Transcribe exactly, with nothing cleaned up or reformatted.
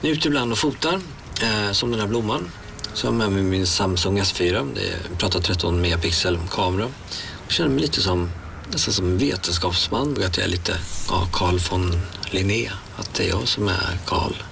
Nu är ute ibland och fotar, eh, som den här blomman. Så jag har med mig min Samsung S fyra, det är, jag pratar tretton megapixel kamera. Jag känner mig lite som, nästan som vetenskapsman, att jag är lite ja, Carl von Linné, att det är jag som är Carl.